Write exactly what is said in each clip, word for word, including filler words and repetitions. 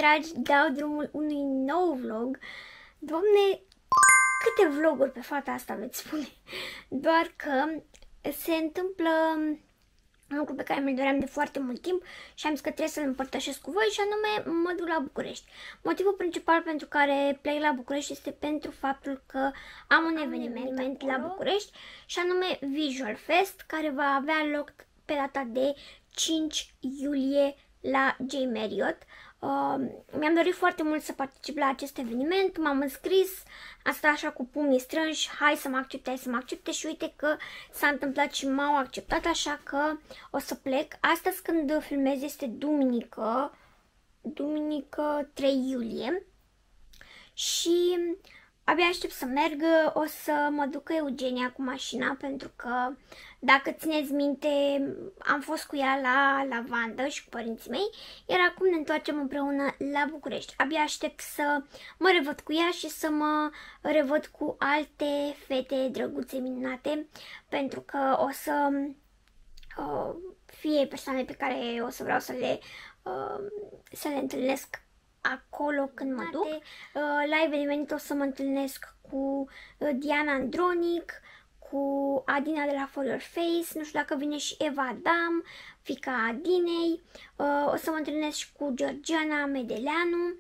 dragi, dau drumul unui nou vlog. Doamne, câte vloguri pe fata asta veți spune. Doar că se întâmplă un lucru pe care mi-l doream de foarte mult timp și am zis că trebuie să-l împărtășesc cu voi, și anume mă duc la București. Motivul principal pentru care plec la București este pentru faptul că am un eveniment la București, și anume Visual Fest, care va avea loc pe data de cinci iulie la J. Marriott. Uh, mi-am dorit foarte mult să particip la acest eveniment, m-am înscris, am stat așa cu pumnii strânși, hai să mă accepte, hai să mă accepte, și uite că s-a întâmplat și m-au acceptat, așa că o să plec. Astăzi, când filmez, este duminică, duminică trei iulie, și abia aștept să merg. O să mă duc Eugenia cu mașina, pentru că, dacă țineți minte, am fost cu ea la lavandă și cu părinții mei, iar acum ne întoarcem împreună la București. Abia aștept să mă revăd cu ea și să mă revăd cu alte fete drăguțe, minunate, pentru că o să uh, fie persoane pe care o să vreau să le, uh, să le întâlnesc acolo când mă duc. La eveniment o să mă întâlnesc cu Diana Andronic, cu Adina de la For Your Face, nu știu dacă vine și Eva Adam, fiica Adinei, o să mă întâlnesc și cu Georgiana Medeleanu,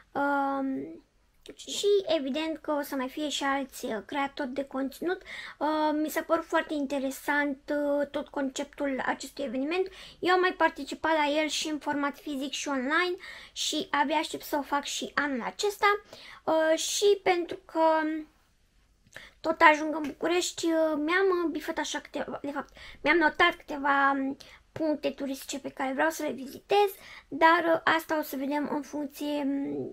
și evident că o să mai fie și alți creatori de conținut. Mi s-a părut foarte interesant tot conceptul acestui eveniment. Eu am mai participat la el și în format fizic și online, și abia aștept să o fac și anul acesta. Și pentru că tot ajung în București, mi-am bifat așa câteva, de fapt, mi-am notat câteva puncte turistice pe care vreau să le vizitez, dar asta o să vedem în funcție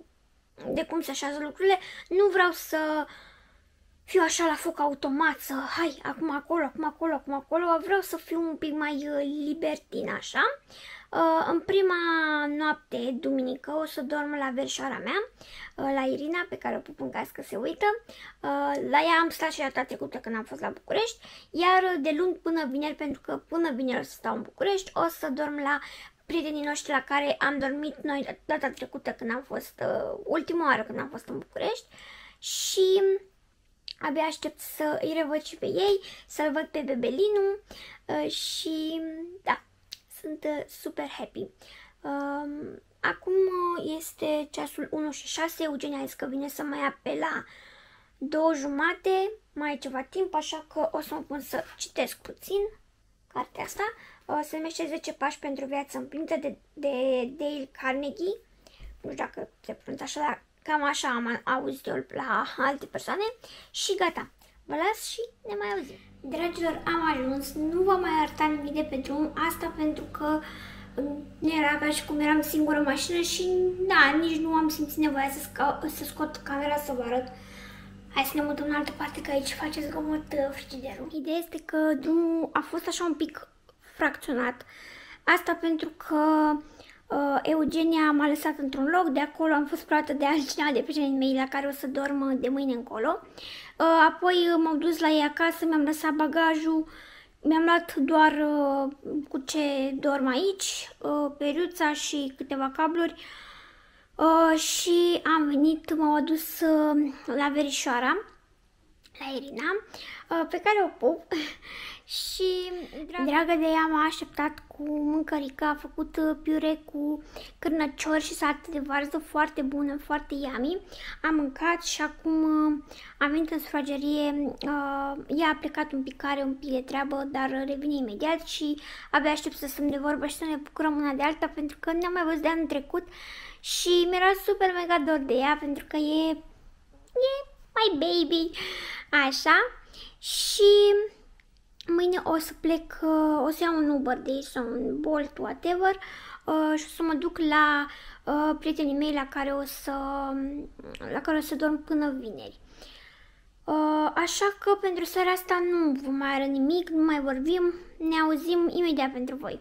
de cum se așează lucrurile. Nu vreau să fiu așa la foc automat, să hai, acum acolo, acum acolo, acum acolo. Vreau să fiu un pic mai libertin, așa. În prima noapte, duminică, o să dorm la verișoara mea, la Irina, pe care o pup în caz că se uită. La ea am stat și data trecută când am fost la București, iar de luni până vineri, pentru că până vineri o să stau în București, o să dorm la prietenii noștri la care am dormit noi data trecută când am fost, uh, ultima oară când am fost în București, și abia aștept să îi revăd și pe ei, să-l văd pe Bebelinu, uh, și da, sunt uh, super happy. Uh, acum este ceasul unu și șase, Eugenia a zis că vine să mă ia pe la două jumate, mai e ceva timp, așa că o să mă pun să citesc puțin cartea asta. Se numește zece pași pentru viață împlinită, de, de Dale Carnegie. Nu știu dacă se pronunță așa, dar cam așa am auzit eu la alte persoane. Și gata, vă las și ne mai auzim. Dragilor, am ajuns, nu vă mai arăta nimic de pe drum, asta pentru că nu era ca și cum eram singură în mașină și da, nici nu am simțit nevoia să, sco să scot camera să vă arăt. Hai să ne mutăm în altă parte, că aici face zgomot frigiderul. Ideea este că drumul a fost așa un pic fracționat. Asta pentru că uh, Eugenia m-a lăsat într-un loc, de acolo am fost preluată de altcineva, de prietenii mei la care o să dorm de mâine încolo. Uh, apoi m-am dus la ei acasă, mi-am lăsat bagajul, mi-am luat doar uh, cu ce dorm aici, uh, periuța și câteva cabluri, uh, și am venit, m-au adus uh, la verișoara, la Irina, uh, pe care o pup. Și dragă de ea m-a așteptat cu mâncărică, a făcut piure cu cârnăciori și salată de varză foarte bună, foarte yummy. Am mâncat și acum am venit în sufragerie. Ea a plecat un pic, are un pic de treabă, dar revine imediat și abia aștept să stăm de vorbă și să ne bucurăm una de alta, pentru că ne-am mai văzut de anul trecut și mi-era super mega dor de ea, pentru că e, e my baby, așa. Și mâine o să plec, o să iau un Uber de aici sau un Bolt, whatever, și o să mă duc la prietenii mei la care o să, la care o să dorm până vineri. Așa că pentru seara asta nu vă mai arăt nimic, nu mai vorbim, ne auzim imediat pentru voi.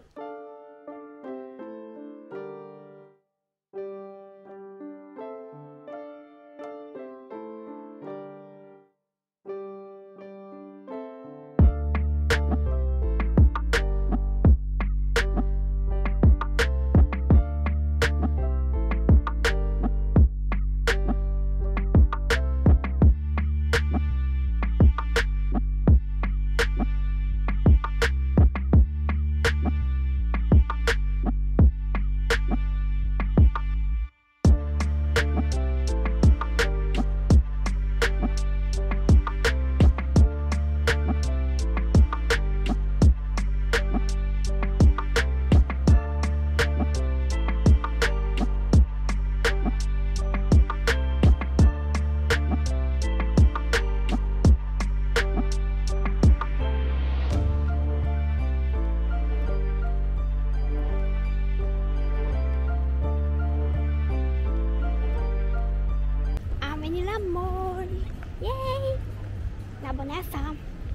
Băneasa!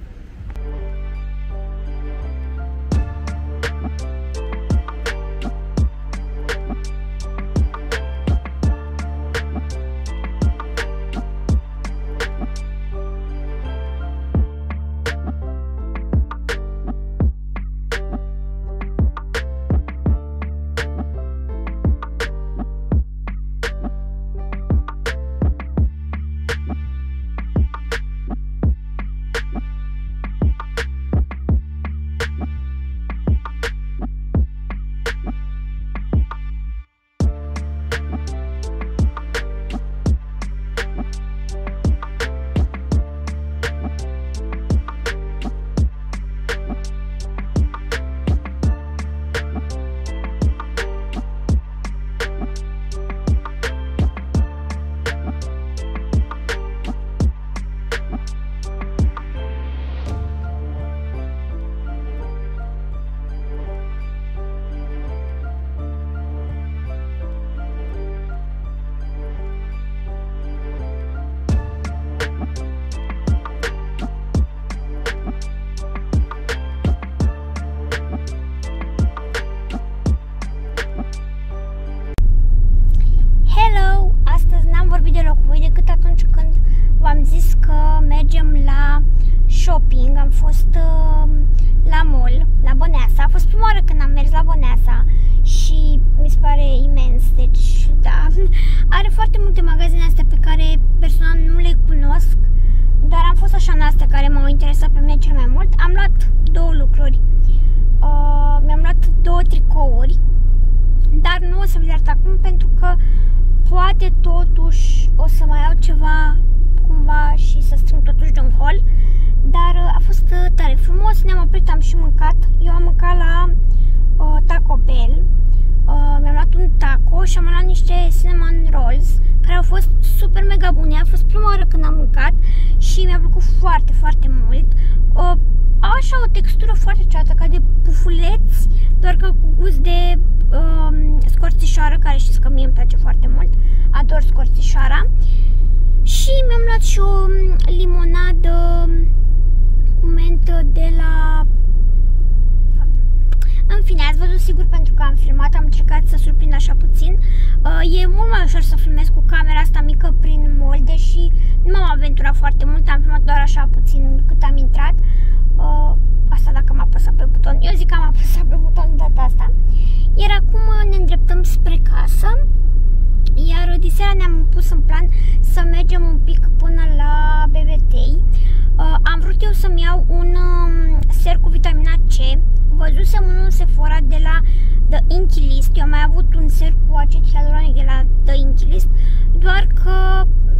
V-am zis că mergem la shopping, am fost uh, la mall, la Băneasa. A fost prima oară când am mers la Băneasa și mi se pare imens, deci da, are foarte multe magazine astea pe care personal nu le cunosc, dar am fost așa în astea care m-au interesat pe mine cel mai mult. Am luat două lucruri, uh, mi-am luat două tricouri, dar nu o să vi le arăt acum pentru că poate totuși o să mai iau ceva cumva și să strâng totuși de un haul, dar a fost tare frumos, ne-am oprit, am și mâncat. Eu am mâncat la uh, Taco Bell, uh, mi-am luat un taco și am luat niște cinnamon rolls care au fost super mega bune. A fost prima oară când am mâncat și mi-a plăcut foarte, foarte mult. Uh, au așa o textură foarte ciudată, ca de pufuleți, doar că cu gust de uh, scorțișoară, care știți că mie îmi place foarte mult, ador scorțișoara. Și mi-am luat și o limonadă cu mentă de la... În fine, ați văzut sigur pentru că am filmat, am încercat să surprind așa puțin. E mult mai ușor să filmez cu camera asta mică prin mall, deși nu m-am aventurat foarte mult, am filmat doar așa puțin cât am intrat. Asta dacă m-a apăsat pe buton, eu zic că am apăsat pe buton de data asta. Iar acum ne îndreptăm spre casă. Iar diseară ne-am pus în plan să mergem un pic până la B B T. Uh, am vrut eu să-mi iau un um, ser cu vitamina C. Văzusem unul Sephora de la The Inky List. Eu am mai avut un ser cu acid hialuronic de la The Inky List, doar că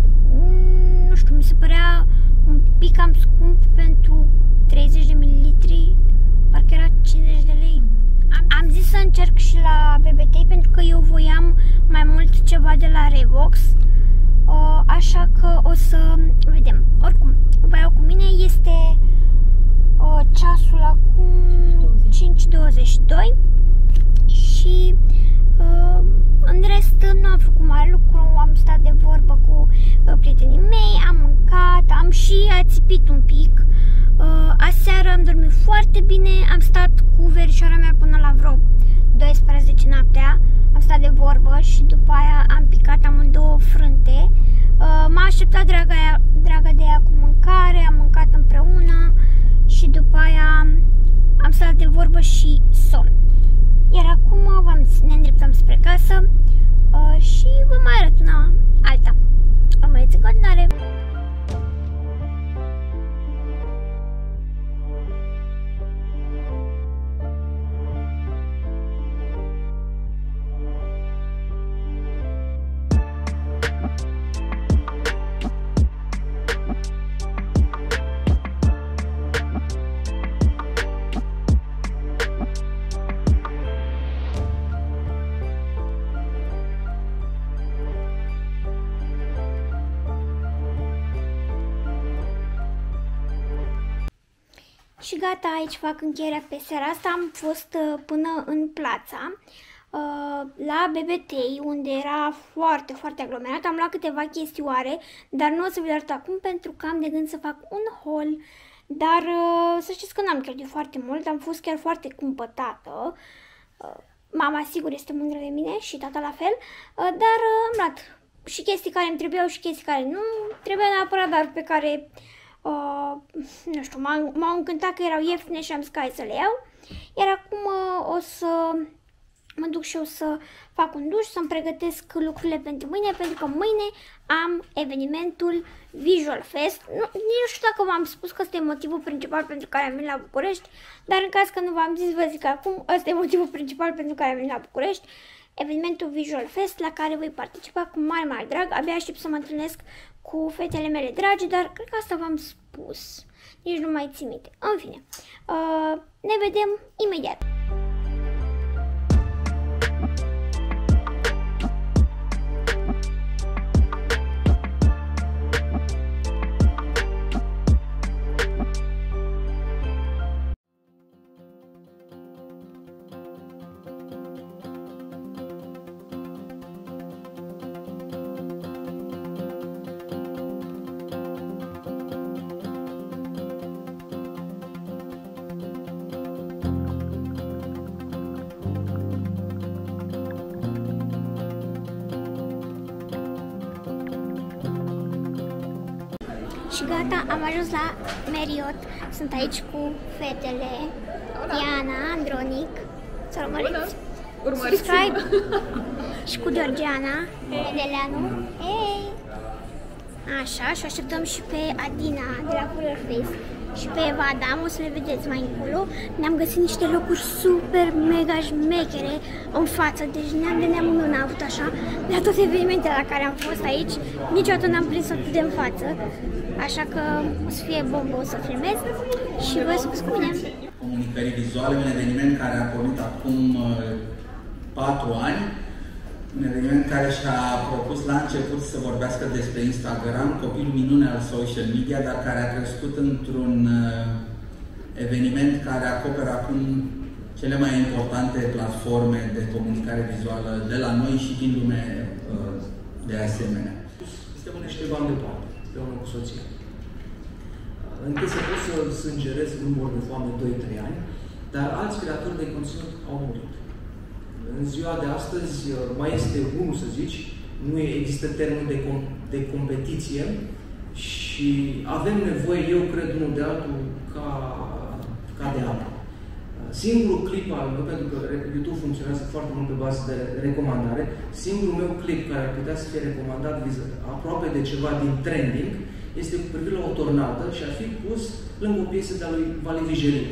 nu știu, mi se părea un pic cam scump pentru treizeci de mililitri, parcă era cincizeci de lei. Am zis să încerc și la B B T pentru că eu voiam mai mult ceva de la Revox, uh, așa că o să vedem. Oricum, vă iau cu mine, este uh, ceasul acum cinci douăzeci și doi și uh, în rest nu am făcut mare lucru, am stat de vorbă cu uh, prietenii mei, am mâncat, am și ațipit un pic. Uh, aseară am dormit foarte bine, am stat cu verișoara mea până la vreo douăsprezece noaptea, am stat de vorbă și după aia am picat amândouă frânte. Uh, m-a așteptat draga, ea, draga de ea cu mâncare, am mâncat împreună și după aia am stat de vorbă și somn. Iar acum v-am zis, ne îndreptăm spre casă uh, și vă mai arăt una alta. Rămâneți în continuare! Și gata, aici fac încheierea pe seara asta. Am fost uh, până în Plața. la B B T, unde era foarte, foarte aglomerat. Am luat câteva chestioare, dar nu o să vi le arăt acum pentru că am de gând să fac un haul. Dar să știți că n-am cheltuit foarte mult, am fost chiar foarte cumpătată. Mama sigur este mândră de mine și tata la fel, dar am luat și chestii care îmi trebuiau și chestii care nu trebuiau neapărat, dar pe care, uh, nu știu, m-au încântat că erau ieftine și am zis că hai să le iau. Iar acum uh, o să mă duc și eu să fac un duș, să-mi pregătesc lucrurile pentru mâine, pentru că mâine am evenimentul Visual Fest. Nu, nici nu știu dacă v-am spus că ăsta e motivul principal pentru care am venit la București, dar în caz că nu v-am zis, vă zic acum, ăsta e motivul principal pentru care am venit la București. Evenimentul Visual Fest la care voi participa cu mare, mare drag. Abia aștept să mă întâlnesc cu fetele mele dragi, dar cred că asta v-am spus. Nici nu mai țin minte. În fine, uh, ne vedem imediat. Și gata, am ajuns la Marriott. Sunt aici cu fetele Diana, Andronic. Să urmăriți. Subscribe. Și cu Georgiana, Medeleanu. Hey! Așa, și așteptăm și pe Adina de la Fuller Face și pe Eva Adam, o să le vedeți mai încolo. Ne-am găsit niște locuri super mega șmechere în față, deci neam de neamul meu n-a avut așa. La toate evenimentele la care am fost aici, niciodată n-am prins atât de în față, așa că o să fie bombă, o să filmez și vă spus cu mine. Comunicării vizuale, un eveniment care a pornit acum patru ani. Un eveniment care și-a propus la început să vorbească despre Instagram, copilul minune al social media, dar care a crescut într-un eveniment care acoperă acum cele mai importante platforme de comunicare vizuală de la noi și din lume de asemenea. Suntem niște bani de parte, împreună cu soția. Încât să pot să sângerez în mor de foame doi trei ani, dar alți creatori de conținut au murit. În ziua de astăzi mai este unul, să zici, nu există termen de, com de competiție și avem nevoie, eu cred, unul de altul ca, ca de apă. Singurul clip al meu, pentru că YouTube funcționează foarte mult pe bază de recomandare, singurul meu clip care ar putea să fie recomandat aproape de ceva din trending este cu privire la o tornadă și ar fi pus lângă o piesă de-a lui Vali Vigeliu.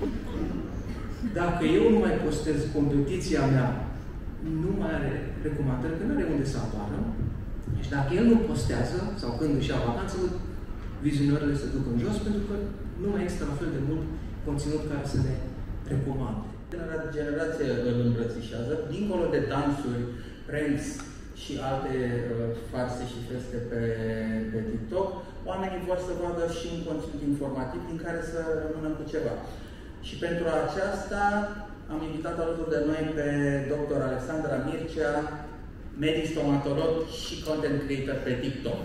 Dacă eu nu mai postez, competiția mea nu mai are recomandări, că nu are unde să apară. Deci dacă el nu postează, sau când își ia vacanță, vizionările se duc în jos, pentru că nu mai există la fel de mult conținut care să le recomande. Generația îl îmbrățișează, dincolo de dansuri, pranks și alte uh, farse și feste pe, pe TikTok, oamenii vor să vadă și un conținut informativ din care să rămână cu ceva. Și pentru aceasta am invitat alături de noi pe doctor Alexandra Mircea, medic stomatolog și content creator pe TikTok.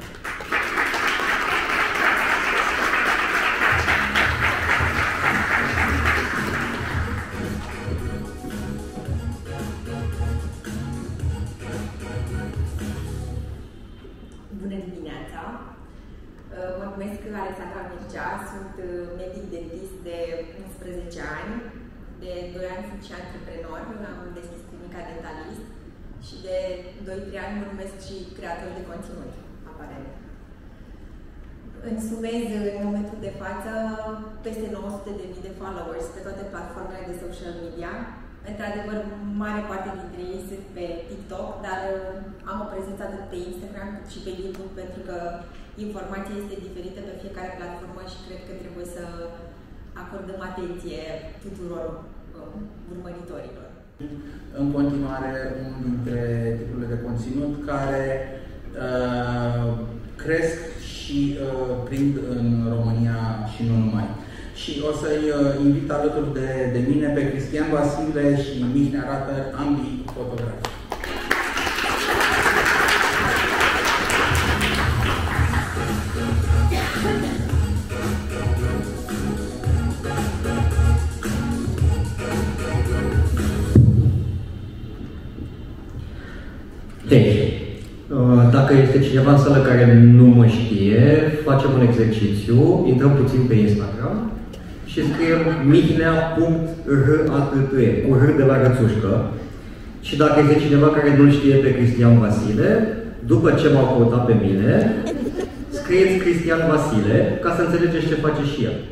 Bună dimineața! Mă numesc Alexandra Mircea, sunt medic dentist de unsprezece ani. De doi ani sunt și antreprenor, am deschis clinica Dentalist și de doi trei ani mă numesc și creator de conținut, aparent. Însumez în momentul de față peste nouă sute de mii de followers pe toate platformele de social media. Într-adevăr, mare parte dintre ei sunt pe TikTok, dar am o prezență atât pe Instagram cât și pe YouTube, pentru că informația este diferită pe fiecare platformă și cred că trebuie să acordăm atenție tuturor um, urmăritorilor. În continuare, unul dintre tipurile de conținut care uh, cresc și uh, prind în România și nu numai. și o să-i invit alături de, de mine pe Cristian Vasile și Mihnea Rater, ambii fotografi. Deci, dacă este cineva în sală care nu mă știe, facem un exercițiu, intrăm puțin pe Instagram și scriem mihnea punct ratte, cu R de la rățușcă. Și dacă este cineva care nu știe pe Cristian Vasile, după ce m-au căutat pe mine, scrieți Cristian Vasile ca să înțelegeți ce face și el.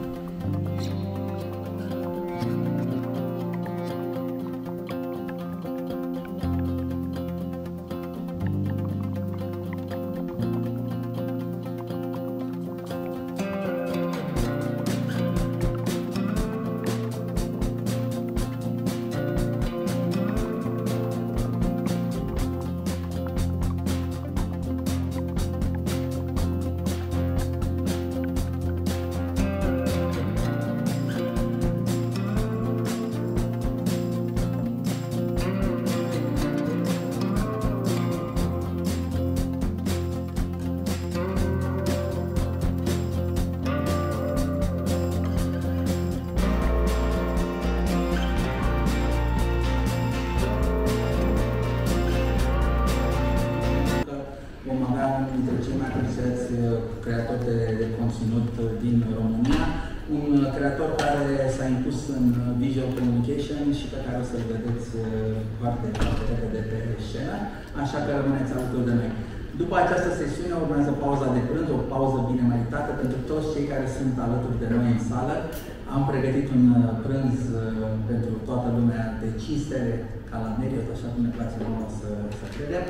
Vom avea unul dintre cei mai apreciați creatori de, de conținut din România, un creator care s-a impus în visual communication și pe care o să-l vedeți foarte, foarte repede pe scenă, așa că rămâneți alături de noi. După această sesiune urmează pauza de prânz, o pauză bine meritată pentru toți cei care sunt alături de noi în sală. Am pregătit un prânz pentru toată lumea de cinste, ca la Marriott, așa cum ne place nouă să, să credem,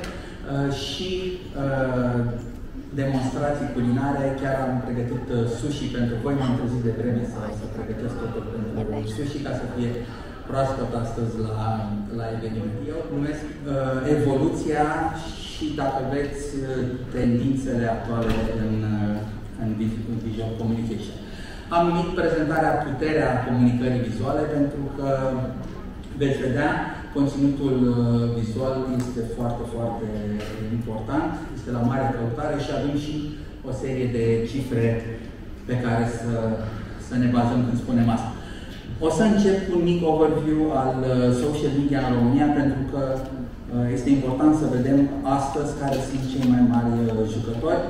și uh, demonstrații culinare. Chiar am pregătit sushi pentru voi, m-am trezit de vreme să, să pregătesc totul pentru sushi ca să fie proaspăt astăzi la, la eveniment. Eu numesc uh, evoluția și, dacă vreți, tendințele actuale în, în visual communication. Am numit prezentarea Puterea comunicării vizuale pentru că veți vedea, conținutul vizual este foarte, foarte important, este la mare căutare și avem și o serie de cifre pe care să, să ne bazăm când spunem asta. O să încep cu un mic overview al social media în România, pentru că este important să vedem astăzi care sunt cei mai mari jucători.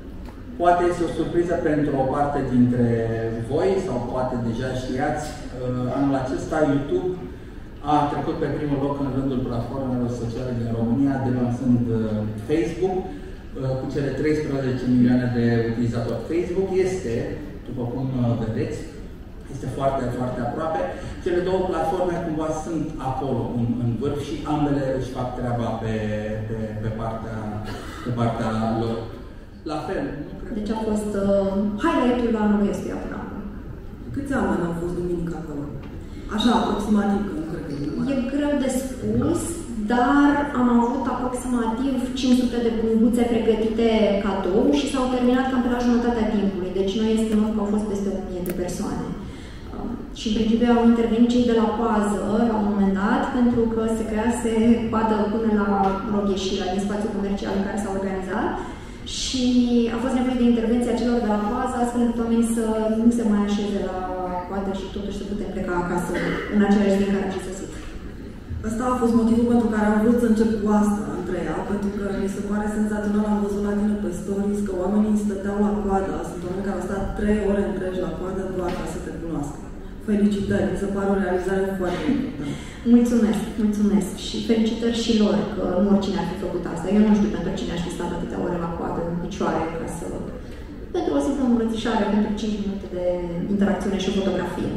Poate este o surpriză pentru o parte dintre voi, sau poate deja știați, anul acesta YouTube a trecut pe primul loc în rândul platformelor sociale din România, devansând Facebook, cu cele treisprezece milioane de utilizatori. Facebook este, după cum vedeți, este foarte, foarte aproape. Cele două platforme cumva sunt acolo, în, în vârf, și ambele își fac treaba pe, pe, pe, partea, pe partea lor. La fel, nu cred. Deci a fost uh, highlight-ul anului ăstuia până acum. Câți oameni au fost duminică acolo? Așa, aproximativ, că nu cred că e E greu de spus, dar am avut aproximativ cinci sute de punguțe pregătite cadou și s-au terminat cam pe la jumătatea timpului. Deci noi estimăm că au fost peste o mie de persoane. Um, și în principiu au intervenit cei de la pază la un moment dat, pentru că se crease coadă până la rog ieșirea din spațiul comercial în care s-a organizat. Și a fost nevoie de intervenția celor de la pază, astfel încât oamenii să nu se mai așeze la coadă și totuși să putem pleca acasă în același zi în care am și sosit. Ăsta a fost motivul pentru care am vrut să încep cu asta, Andreea, pentru că mi se pare senzațional, am văzut la tine pe stories că oamenii stăteau la coadă, sunt oameni care au stat trei ore întregi la coadă doar ca să te cunoască. Felicitări, mi se pare o realizare foarte importantă. Mulțumesc, mulțumesc și felicitări și lor, că nu oricine ar fi făcut asta. Eu nu știu pentru cine aș fi stat atâtea ore la coadă în picioare ca să... pentru o simplă îmbrățișare, pentru cinci minute de interacțiune și fotografie.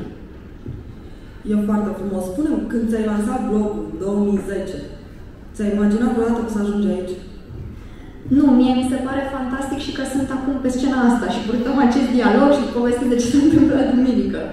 E foarte frumos. Spune-mi, când ți-ai lansat blogul în două mii zece, ți-ai imaginat vreodată că să ajungi aici? Nu, mie mi se pare fantastic și că sunt acum pe scena asta și purtăm acest dialog și povestim de ce se întâmplă la duminică.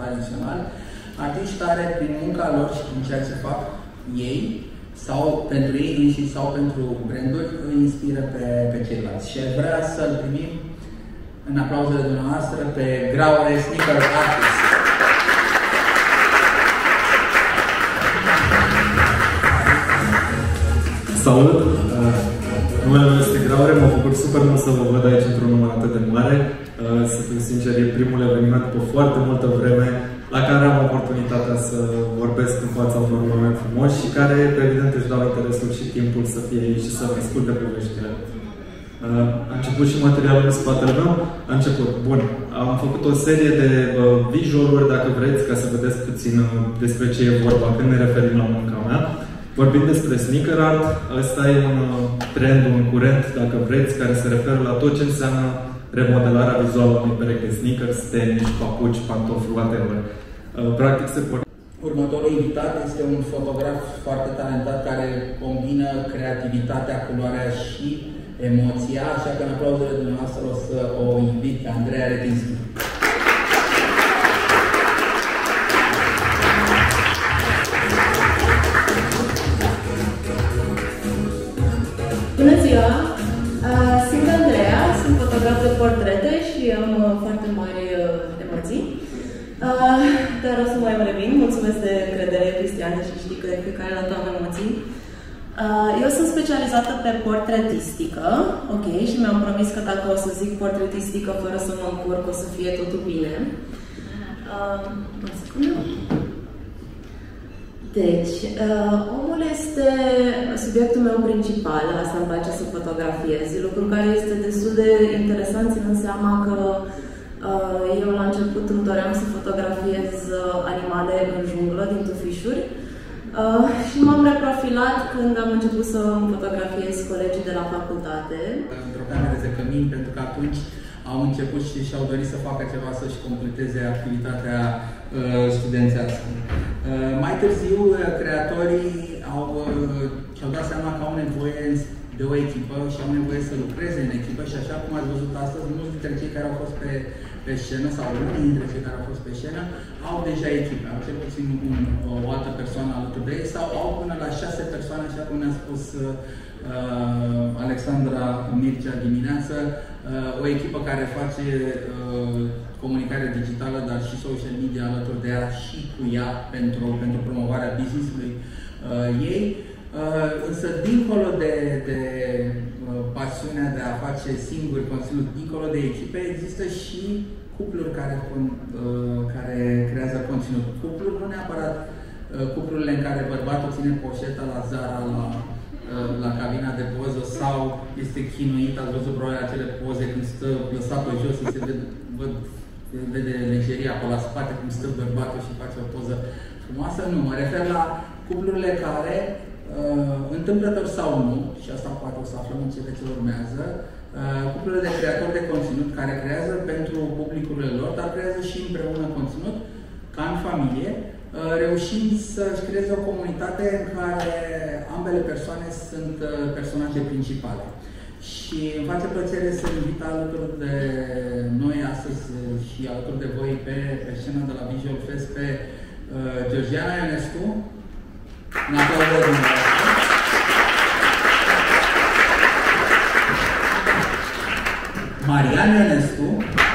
tradițional, artiști care prin munca lor și prin ceea ce fac ei, sau pentru ei înșiși sau pentru branduri, îi inspiră pe, pe ceilalți. Și aș vrea să-l primim în aplauzele dumneavoastră pe Graure Sneaker Artist. Salut! Numele meu este Graure, mă bucur super mult să vă văd aici într-un număr atât de mare. Să fiu sincer, e primul eveniment după foarte multă vreme la care am oportunitatea să vorbesc în fața unor oameni frumoși și care, evident, își dau interesul și timpul să fie aici și să asculte poveștile. A început și materialul în spatele meu. A început. Bun. Am făcut o serie de uh, visual-uri, dacă vreți, ca să vedeți puțin uh, despre ce e vorba când ne referim la munca mea. Vorbim despre sneaker art. Ăsta e un uh, trend, un curent, dacă vreți, care se referă la tot ce înseamnă remodelarea vizuală a unei perechi de sneakers, tenis, papuci, pantofi, whatever. Uh, practic se poate. Următorul invitat este un fotograf foarte talentat care combină creativitatea, culoarea și emoția, așa că în aplauzele dumneavoastră o să o invit pe Andreea Retinski. Bună ziua! Sunt Andreea, sunt fotograf de portrete și am foarte mari emoții. Dar o să mai revin. Mulțumesc de încredere, Cristiane, și știi că de fiecare dată am emoții. Eu sunt specializată pe portretistică, ok, și mi-am promis că dacă o să zic portretistică fără să mă încurc, o să fie totul bine. Deci, omul este subiectul meu principal, asta îmi place să fotografiez, lucru care este destul de interesant, ținând seama că eu la început îmi doream să fotografiez animale în junglă, din tufișuri. Uh, și m-am reprofilat când am început să îmi fotografiez colegii de la facultate. Într-o cameră de cămin, pentru că atunci au început și și-au dorit să facă ceva să-și completeze activitatea uh, studențească. Uh, mai târziu, creatorii au, uh, și-au dat seama că au nevoie de o echipă și au nevoie să lucreze în echipă și așa cum ați văzut astăzi, mulți dintre cei care au fost pe, pe scenă sau unii dintre cei care au fost pe scenă au deja echipe, au cel puțin un, o altă persoană alături de ei sau au până la șase persoane, așa cum ne-a spus uh, Alexandra Mircea dimineață, uh, o echipă care face uh, comunicare digitală, dar și social media alături de ea și cu ea pentru, pentru promovarea business-ului uh, ei. Uh, însă, dincolo de, de uh, pasiunea de a face singur conținut, dincolo de echipe, există și cupluri care, uh, care creează conținut. Cupluri, nu neapărat uh, cuplurile în care bărbatul ține poșeta la Zara, la, uh, la cabina de poză sau este chinuit, ați văzut probabil acele poze când stă lăsat pe jos, se vede, văd, se vede lejeria pe la spate, cum stă bărbatul și face o poză frumoasă. Nu, mă refer la cuplurile care Uh, întâmplător sau nu, și asta poate o să aflăm în cele ce urmează, uh, cuplurile de creatori de conținut care creează pentru publicurile lor, dar creează și împreună conținut, ca în familie, uh, reușind să-și creeze o comunitate în care ambele persoane sunt uh, personaje principale. Și îmi face plăcere să invit alături de noi astăzi și alături de voi pe, pe scenă de la Visual Fest pe uh, Georgiana Ionescu. Un aplauze de dumneavoastră. Marian Ionescu.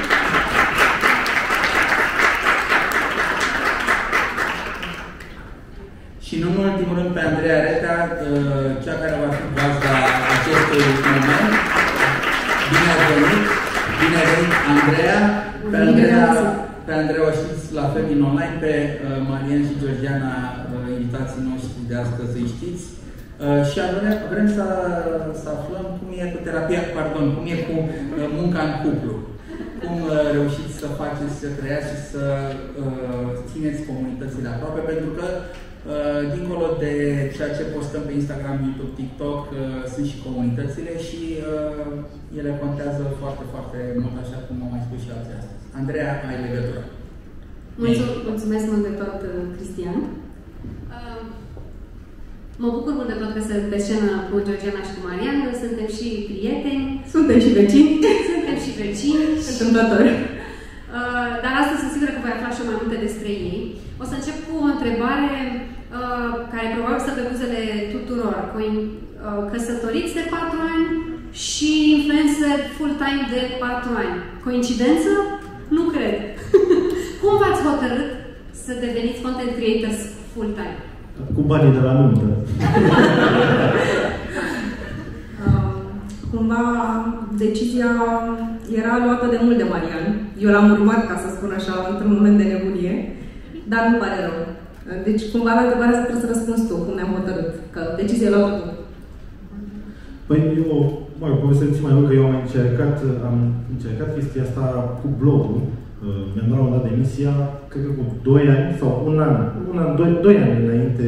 Și nu în ultimul rând pe Andreea Retea, cea care va fi gazda acestui moment. Bine ați venit! Bine ați venit, Andreea! Pe Andreea, pe Andreea o știți la Femin Online, pe Marian și Georgiana, invitații noștri de astăzi, îi știți. Uh, și anume, vrem să, să aflăm cum e cu terapia, pardon, cum e cu uh, munca în cuplu. Cum uh, reușiți să faceți, să creați și să uh, țineți comunitățile aproape, pentru că uh, dincolo de ceea ce postăm pe Instagram, YouTube, TikTok, uh, sunt și comunitățile și uh, ele contează foarte, foarte mult, așa cum am mai spus și alții astăzi. Andreea, ai legătură. Mulțumesc, mulțumesc mult de tot, Cristian. Mă bucur mult de tot că sunt pe scenă cu Georgiana și cu Marian. Suntem și prieteni. Suntem și vecini. Suntem și vecini. Întâmplător. Uh, dar astăzi sunt sigură că voi afla și mai multe despre ei. O să încep cu o întrebare uh, care probabil stă pe buzele tuturor. Uh, căsătoriți de patru ani și influencer full-time de patru ani. Coincidență? Nu cred. Cum v-ați hotărât să deveniți content creators full-time? Cu banii de la nuntă. Cumva decizia era luată de mult de Marian. Eu l-am urmat, ca să spun așa, într-un moment de nebunie, dar nu pare rău. Deci cumva la întrebarea asta trebuie să răspunzi tu, cum ne-am hotărât, că decizia e luată tu. Păi eu, mă rog, povestesc mai mult că eu am încercat, am încercat chestia asta cu blogul. Mi-am dat la un dat demisia, cred că cu doi ani sau un an, un an, doi, doi ani înainte.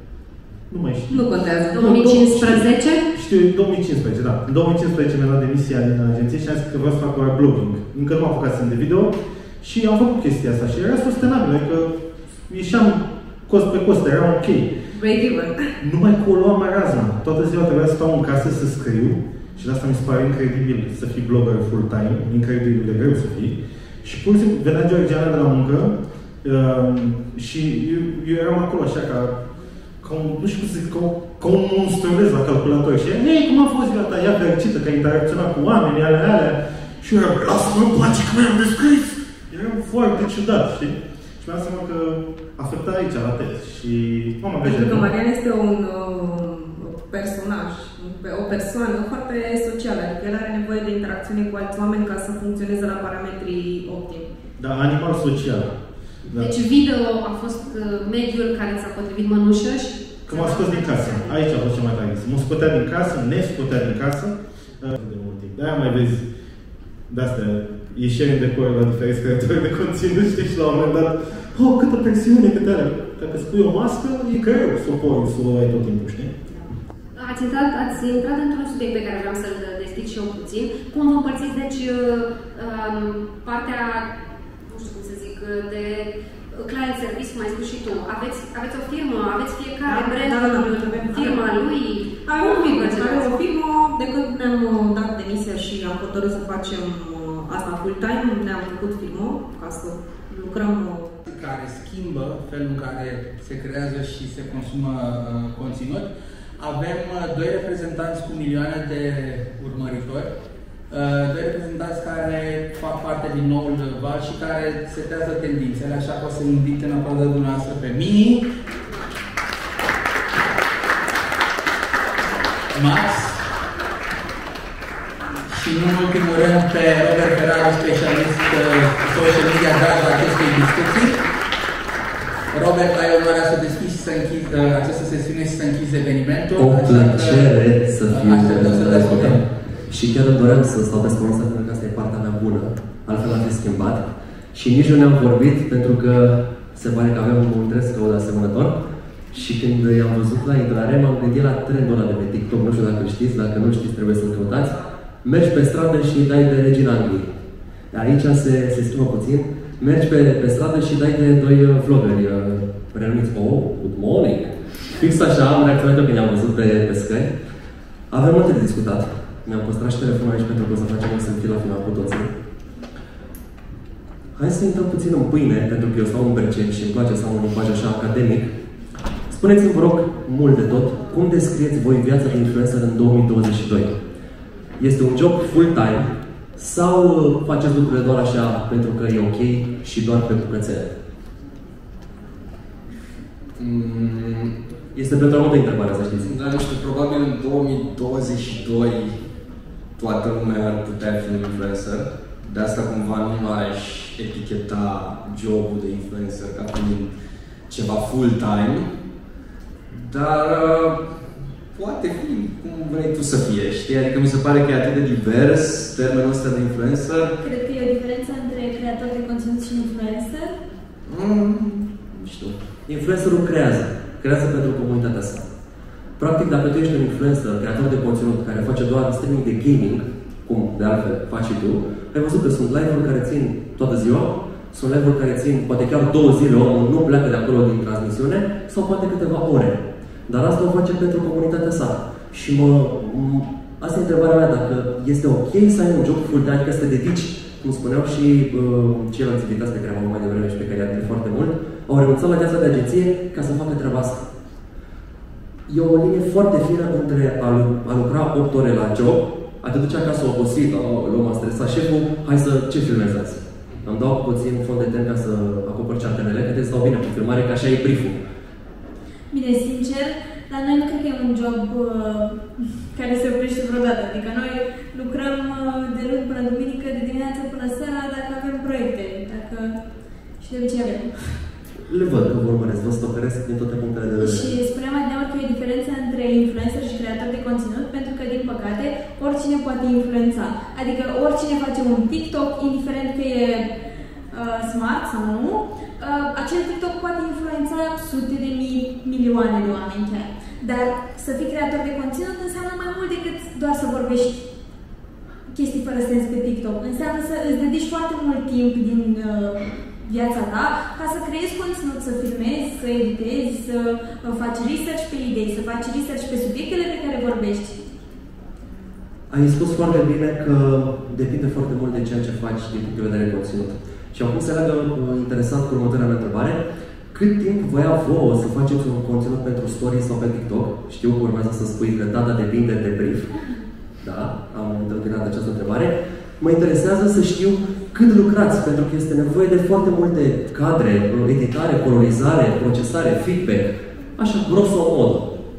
Nu mai știu. Nu contează. două mii cincisprezece? Știu, două mii cincisprezece, da. În două mii cincisprezece mi-am dat demisia din agenție și am zis că vreau să fac doar blogging. Încă nu am făcut să de video și am făcut chestia asta și era sustenabil, adică ieșeam cost pe cost, era ok. Break even. Numai că o luam razna. Toată ziua trebuia să stau în casă să scriu și de asta mi se pare incredibil să fii blogger full-time, incredibil de greu să fii. Și pur și simplu venea Georgiana de la muncă uh, și eu, eu eram acolo așa ca ca un, nu știu cum să zic, ca, ca un monstruez la calculator și ea, hei, cum a fost ziua ta, ea fericită, că a interacționat cu oamenii, alea, alea. Și eu eram, lasă-mă, îmi place că mi-am descris. Era foarte ciudat, știi? Și mi-am seama că afecta aici, la test. Și m-am angajat. Pentru că Marian este un uh, personaj, o persoană foarte socială, adică el are nevoie de interacțiune cu alți oameni ca să funcționeze la parametrii optimi. Da, animal social. Da. Deci video a fost mediul care ți-a potrivit mănușă și... Că m-a scos din casă. Aici a fost cea mai tare. Mă scotea din casă, ne scotea din casă. De mult timp. De-aia mai vezi de-astea ieșiri în decor la diferiți creatori de conținut, știi, și la un moment dat, oh, câtă presiune, câte alea. Dacă spui o mască, e greu să o pori, să o ai tot timpul, știi? Ați intrat, ați intrat într-un subiect pe care vreau să-l deschid și eu puțin. Cum vă împărțiți, deci, um, partea, nu știu cum să zic, de client service, cum ai spus și tu. Aveți, aveți o firmă, aveți fiecare da, brand, da, da, da, firma da, lui. Are o firmă, are o firmă. De când ne-am dat demisia și am hotărât să facem asta full-time, ne-am făcut firmă ca să lucrăm care schimbă felul în care se creează și se consumă uh, conținut. Avem uh, doi reprezentanți cu milioane de urmăritori, uh, doi reprezentanți care fac parte din noul val și care setează tendințele, așa că o să invit în aplaudarea dumneavoastră pe Mini, Max și nu în ultimul rând pe Robert Ferraro, specialist uh, social media, dragul acestei discuții. Robert, ai onoarea să deschizi și să închizi uh, această sesiune și să închizi evenimentul. O plăcere să fiu de și chiar îmi doream să stau pe scaunul ăsta pentru că asta e partea mea bună, altfel am fi schimbat. Și nici nu ne-am vorbit pentru că se pare că avem un dress code asemănător. Și când i-am văzut la intrare, m-am gândit la trendul ăla de pe TikTok, nu știu dacă știți, dacă nu știți trebuie să-l căutați. Mergi pe stradă și dai de Regina Angliei. Aici se, se schimbă puțin. Mergi pe, pe stradă și dai de doi vloggeri renumiți. Oh, good morning! Fix așa am reacționat când i-am văzut pe, pe scări. Avem multe de discutat. Mi-am păstrat și telefonul aici pentru că o să facem o selfie la final cu toții. Hai să intrăm puțin în pâine, pentru că eu stau în Berceni și îmi place să am un limbaj așa academic. Spuneți-mi, vă rog, mult de tot, cum descrieți voi viața de influencer în două mii douăzeci și doi? Este un job full-time sau faceți lucrurile doar așa pentru că e ok și doar pe bucățele? Mm. Este pentru o multă întrebare, să știți. Da, nu știu, probabil în două mii douăzeci și doi toată lumea ar putea fi un influencer. De asta cumva nu aș eticheta jobul de influencer ca fiind ceva full-time. Dar uh, poate fi cum vrei tu să fie, știi? Adică mi se pare că e atât de divers termenul ăsta de influencer. Cred că e o diferență între creator de conținut și influencer? Mm, nu știu. Influencerul creează. Creează pentru comunitatea sa. Practic, dacă tu ești un influencer, creator de conținut, care face doar streaming de gaming, cum de altfel faci și tu, ai văzut că sunt live-uri care țin toată ziua, sunt live-uri care țin poate chiar două zile, omul nu pleacă de acolo din transmisiune, sau poate câteva ore. Dar asta o face pentru comunitatea sa. Și mă, asta e întrebarea mea, dacă este ok să ai un job full-time, că să te dedici cum spuneau și uh, ceilalți invitați pe care am avut mai devreme și pe care i-am admir foarte mult, au renunțat la viața de agenție ca să facă treaba asta. E o linie foarte fină între a, a lucra opt ore la job, a te duce acasă obosit, oh, m-a stresat șeful, hai să ce filmezați? Îmi dau puțin fond de timp ca să acopăr ceartenele, că te stau bine cu filmare, că așa e brieful. Bine, sincer, dar noi nu cred că e un job uh, care se oprește vreodată. Adică noi lucrăm uh, de luni până duminică, de dimineață până seara, dacă avem proiecte. Dacă... Și de obicei avem. Le văd că vă urmăresc, vă stocăresc din toate punctele de vedere. Și spuneam mai devreme că e o diferență între influencer și creator de conținut, pentru că, din păcate, oricine poate influența. Adică oricine face un TikTok, indiferent că e uh, smart sau nu, uh, acel TikTok poate influența sute de mii, milioane de oameni chiar. Dar să fii creator de conținut înseamnă mai mult decât doar să vorbești chestii fără sens pe TikTok. Înseamnă să îți dedici foarte mult timp din uh, viața ta ca să creezi conținut, să filmezi, să editezi, să uh, faci research pe idei, să faci research pe subiectele pe care vorbești. Ai spus foarte bine că depinde foarte mult de ceea ce faci din punct de vedere conținut. Și acum se leagă uh, interesant cu următoarea mea întrebare. Cât timp vă ia vouă să faceți un conținut pentru stories sau pe TikTok? Știu că urmează să spui că data depinde de brief. Da, am întâmpinat această întrebare. Mă interesează să știu cât lucrați, pentru că este nevoie de foarte multe cadre, editare, colorizare, procesare, feedback. Așa, grosomodo.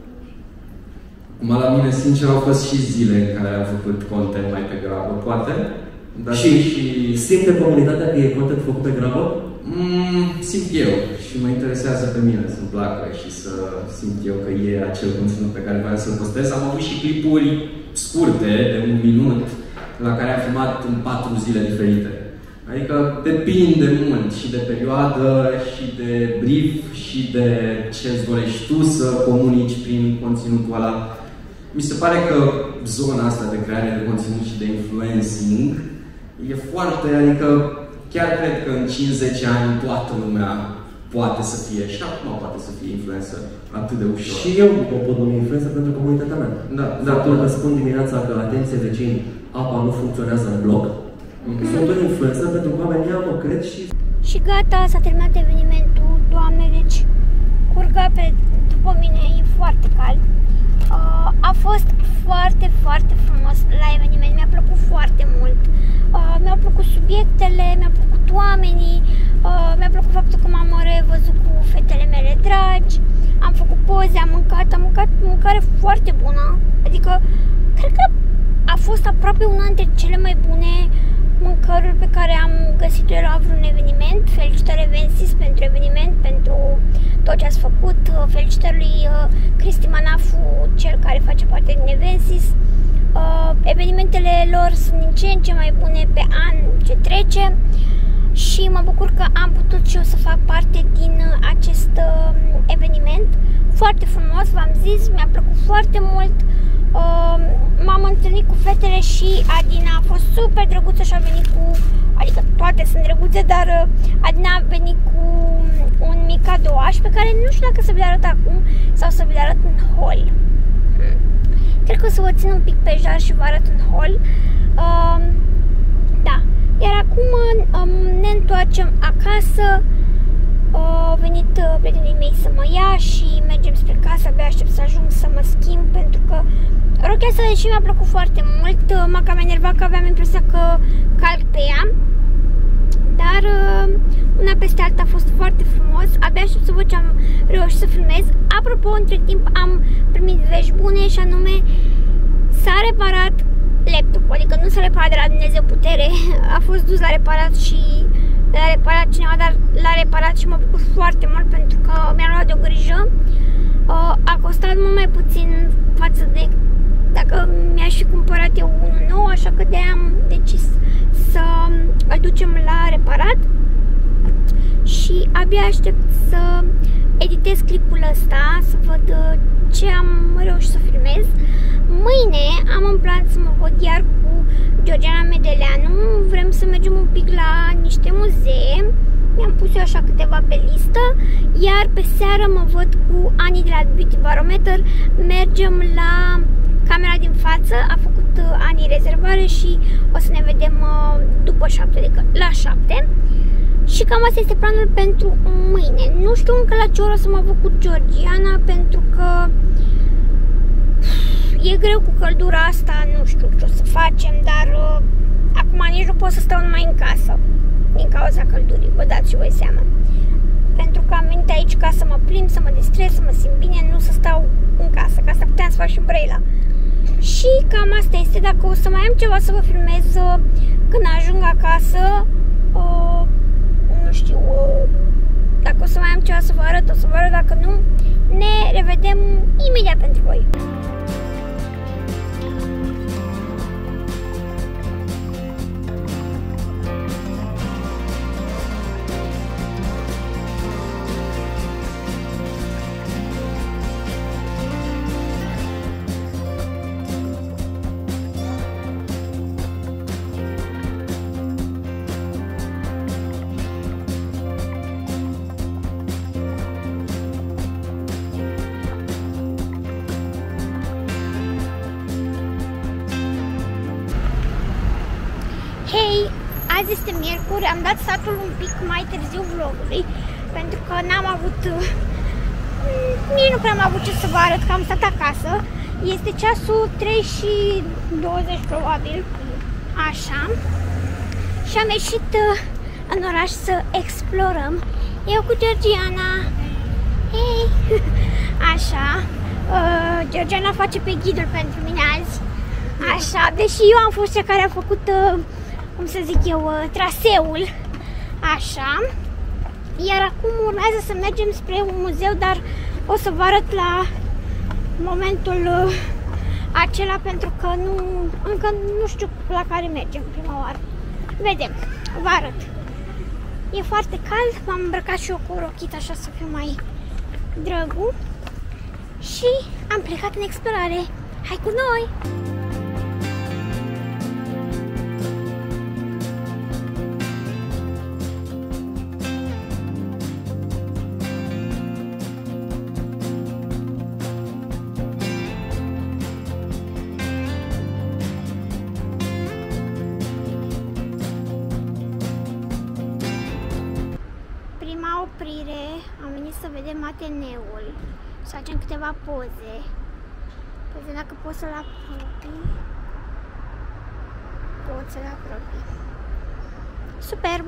Acum, la mine, sincer, au fost și zile în care am făcut content mai pe grabă, poate. Dar și, și simte comunitatea că e content făcut pe grabă? Mm, simt eu și mă interesează pe mine să-mi placă și să simt eu că e acel conținut pe care vreau să-l postez. Am avut și clipuri scurte, de un minut, la care am filmat în patru zile diferite. Adică depinde mult și de perioadă, și de brief, și de ce-ți dorești tu să comunici prin conținutul ăla. Mi se pare că zona asta de creare de conținut și de influencing e foarte, adică chiar cred că în cinci zece ani toată lumea poate să fie, și acum poate să fie influencer atât de ușor. Și eu mă pot numi influencer pentru comunitatea mea. Da, Faptul da, că spun dimineața că, atenție vecini, apa nu funcționează în bloc, mm-hmm. Sunt un influencer pentru că oamenii mă cred și... Și gata, s-a terminat evenimentul, Doamne, deci curga pe după mine, e foarte cald. Uh, a fost foarte, foarte frumos la eveniment, mi-a plăcut foarte mult. Uh, mi-au plăcut subiectele, mi-au plăcut oamenii, uh, mi-a plăcut faptul că m-am revăzut cu fetele mele dragi, am făcut poze, am mâncat, am mâncat mâncare foarte bună, adică cred că a fost aproape una dintre cele mai bune mâncăruri pe care am găsit-o la vreun eveniment. Felicitări Evensis pentru eveniment, pentru tot ce ați făcut, felicitări lui Cristi Manafu, cel care face parte din Evensis. Uh, evenimentele lor sunt din ce în ce mai bune pe an ce trece și mă bucur că am putut și eu să fac parte din acest uh, eveniment. Foarte frumos, v-am zis, mi-a plăcut foarte mult. Uh, m-am întâlnit cu fetele și Adina a fost super drăguță și a venit cu, adică toate sunt drăguțe, dar uh, Adina a venit cu un mic cadouaș pe care nu știu dacă să vi-l arăt acum sau să vi-l arăt în hol. Cred că o să vă țin un pic pe jar și vă arăt în hol. Uh, da. Iar acum um, ne întoarcem acasă. Uh, au venit uh, prietenii mei să mă ia și mergem spre casă. Abia aștept să ajung să mă schimb, pentru că rochia asta, deși mi-a plăcut foarte mult, uh, m-a cam enervat că aveam impresia că calc pe ea. Dar uh, una peste alta a fost foarte frumos. Abia aștept să văd ce am reușit să filmez. Apropo, între timp am primit vești bune și anume s-a reparat laptopul, adică nu s-a reparat de la Dumnezeu putere, a fost dus la reparat și l-a reparat cineva, dar l-a reparat și mă bucur foarte mult pentru că mi-a luat de o grijă. Uh, a costat mult mai puțin față de dacă mi-aș fi cumpărat eu unul nou, așa că de-aia am decis să îl ducem la reparat și abia aștept să editez clipul ăsta, să văd ce am reușit să filmez. Mâine am în plan să mă văd iar cu Georgiana Medeleanu, vrem să mergem un pic la niște muzee, mi-am pus eu așa câteva pe listă, iar pe seară mă văd cu Ani de la Beauty Barometer, mergem la camera din față, a făcut ani rezervare și o să ne vedem după șapte, adică la șapte. Și cam asta este planul pentru mâine. Nu știu încă la ce oră să mă apuc cu Georgiana, pentru că e greu cu căldura asta, nu știu ce o să facem, dar uh, acum nici nu pot să stau numai în casă din cauza căldurii, vă dați și voi seama. Pentru că am venit aici ca să mă plimb, să mă distrez, să mă simt bine, nu să stau în casă, ca să puteam să fac și Braila. Și cam asta este. Dacă o să mai am ceva să vă filmez uh, când ajung acasă, uh, nu știu, uh, dacă o să mai am ceva să vă arăt, o să vă arăt, dacă nu, ne revedem imediat pentru voi. Hei, azi este miercuri, am dat startul un pic mai târziu vlogului, pentru că n-am avut, nici nu prea am avut ce să vă arăt, că am stat acasă. Este ceasul trei și douăzeci probabil, așa, și am ieșit în oraș să explorăm, eu cu Georgiana. Hei, așa, uh, Georgiana face pe ghidul pentru mine azi, așa, deși eu am fost cea care a făcut uh, cum să zic eu, traseul, așa. Iar acum urmează să mergem spre un muzeu, dar o să vă arăt la momentul acela, pentru că nu, încă nu știu la care mergem prima oară. Vedem, vă arăt. E foarte cald, m-am îmbrăcat și eu cu o rochită așa să fiu mai drăgu și am plecat în explorare. Hai cu noi! Oprire, am venit să vedem Ateneul, să facem câteva poze. Poze, dacă pot să-l apropii, pot să-l apropii. Superb!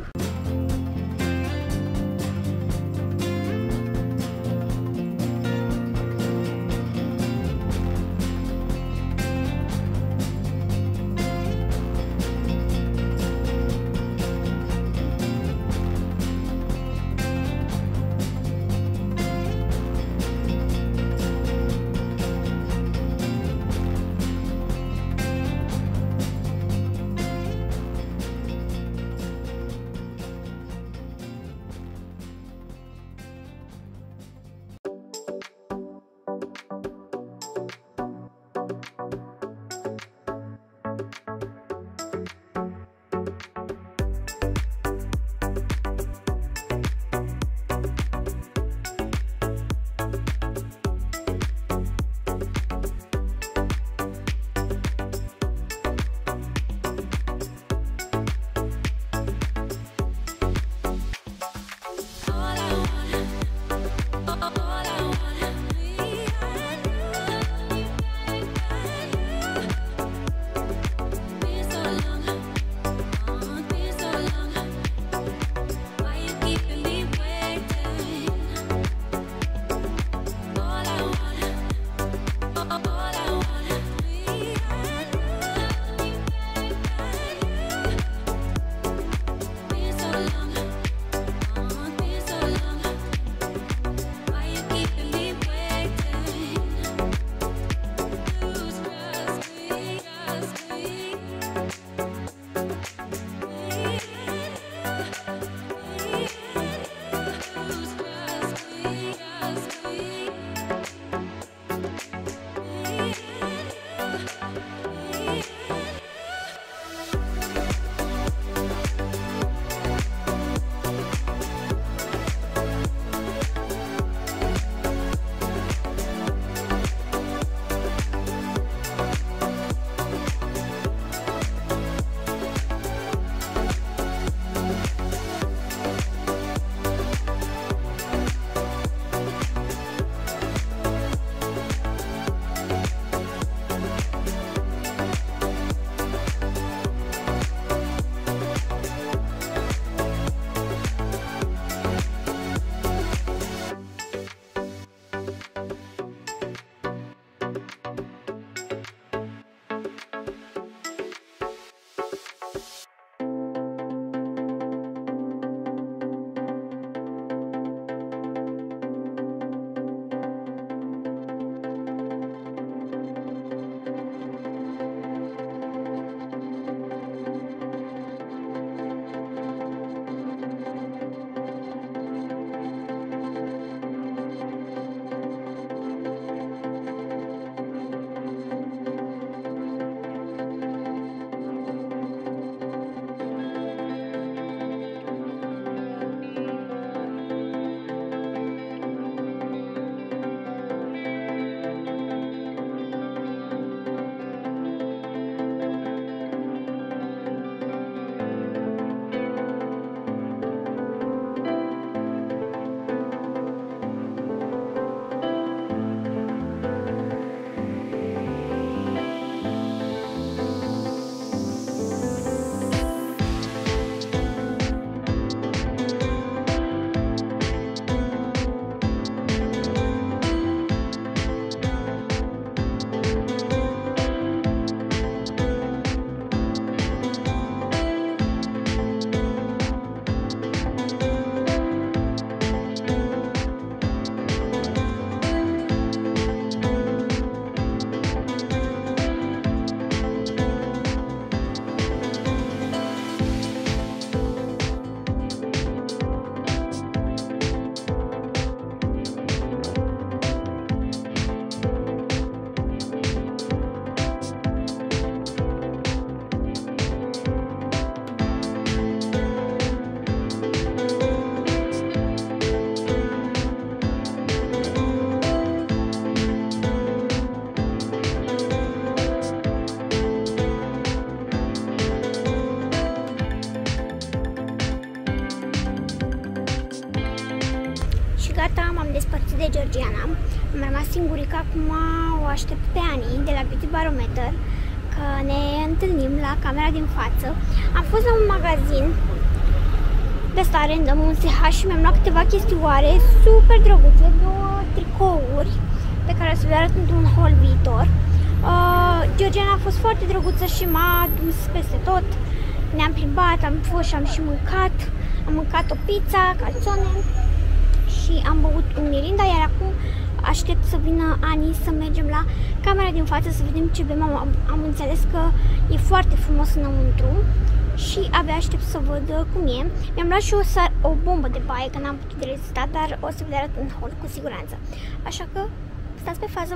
și gata, m-am despărțit de Georgiana. Am rămas singurică, acum o aștept pe Ani de la Beauty Barometer, că ne întâlnim la camera din față. Am fost la un magazin de ăsta random, un C H, și mi-am luat câteva chestioare super drăguțe, două tricouri pe care o să le arăt într-un haul viitor. Uh, Georgiana a fost foarte drăguță și m-a dus peste tot. Ne-am plimbat, am fost și am și mâncat. Am mâncat o pizza, calzone și am băut un mirinda, iar acum aștept să vină Ani să mergem la camera din față să vedem ce bem. Am, am înțeles că e foarte frumos înăuntru și abia aștept să văd cum e. Mi-am luat și o, o bombă de baie, că n-am putut rezista, dar o să vi le arăt în haul cu siguranță. Așa că stați pe fază!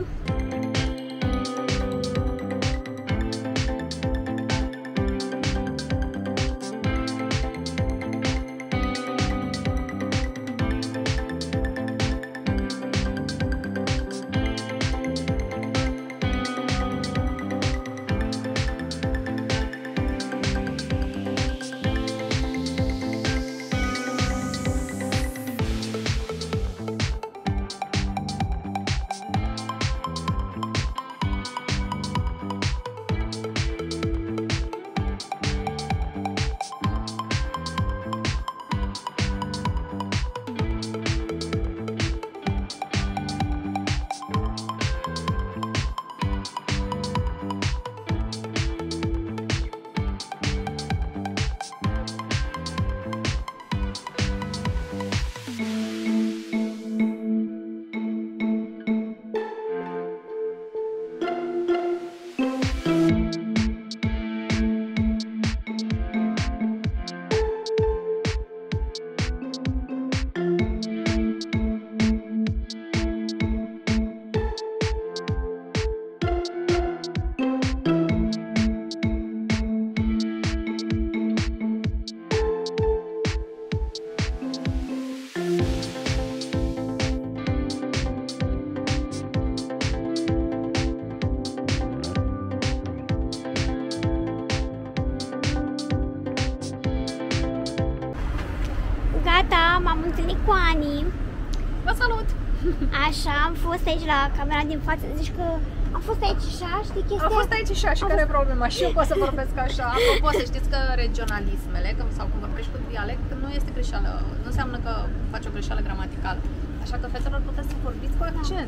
Gata, m-am întâlnit cu Ani. Vă salut! Așa, am fost aici la camera din față, zici că am fost aici așa, știi chestia? Am fost aici așa și care e problema? Și eu pot să vorbesc așa. Apropo, să știți că regionalismele, sau când vorbești cu dialect, nu este greșeală, nu înseamnă că faci o greșeală gramaticală. Așa că, fetelor, puteți să vorbiți cu accent.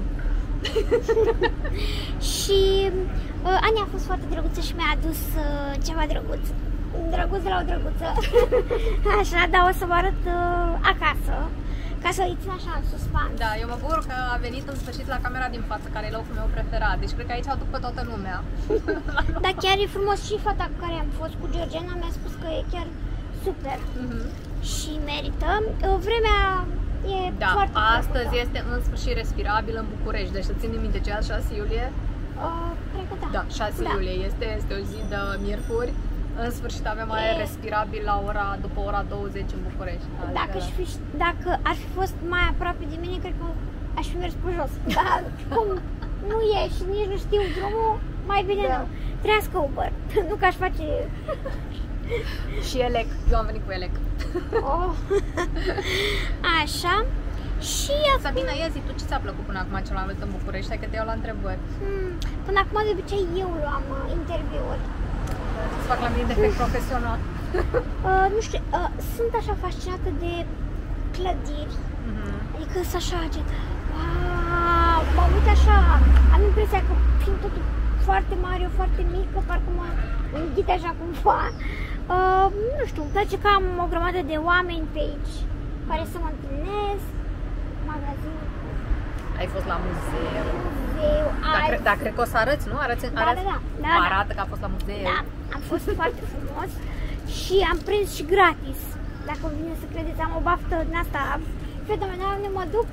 Și uh, Ani a fost foarte drăguță și mi-a adus uh, ceva drăguț. Drăguț de la o drăguță. Așa, dar o să vă arăt uh, acasă, ca să îi țin așa în suspans. Da, eu mă bucur că a venit în sfârșit la camera din față, care e locul meu preferat. Deci cred că aici aduc pe toată lumea. Dar chiar e frumos, și fata cu care am fost, cu Georgiana, mi-a spus că e chiar super. Mm-hmm. Și merită. Vremea e da, foarte astăzi plăcută. Este în sfârșit respirabil în București. Deci să ținem minte ce azi, șase iulie? Uh, cred că da. Da, șase iulie este, este o zi de miercuri. În sfârșit avem aer respirabil la ora, după ora douăzeci în București. Dacă, fi, dacă ar fi fost mai aproape de mine, cred că aș fi mers pe jos. Dar cum nu e și nici nu știu drumul, mai bine da. Nu. Trească Uber, nu că aș face... Și elec, eu am venit cu elec. Oh. Așa. Și acum... Sabina, ia zi, tu ce ți-a plăcut până acum cel mai mult în București? Hai că te iau la întrebări. Hmm, până acum de obicei eu luam uh, interviuri. Să fac la mine defect profesional. uh, nu știu, uh, sunt așa fascinată de clădiri. Mm-hmm. Adică sunt așa, ce... Wow, mă uit așa, am impresia că fiind totul foarte mare, foarte mică, parcă mă înghite așa cumva. Uh, nu știu, îmi place că am o grămadă de oameni pe aici care să mă întâlnesc, magazin. Ai fost la muzeu. Muzeu. Dar, cre dar cred că o să arăți, nu? Arăți, da, arăți, da, da, da, arată da. că a fost la muzeu. Da, am fost foarte frumos și am prins și gratis. Dacă vine să credeți, am o baftă din asta fenomenală, unde mă duc...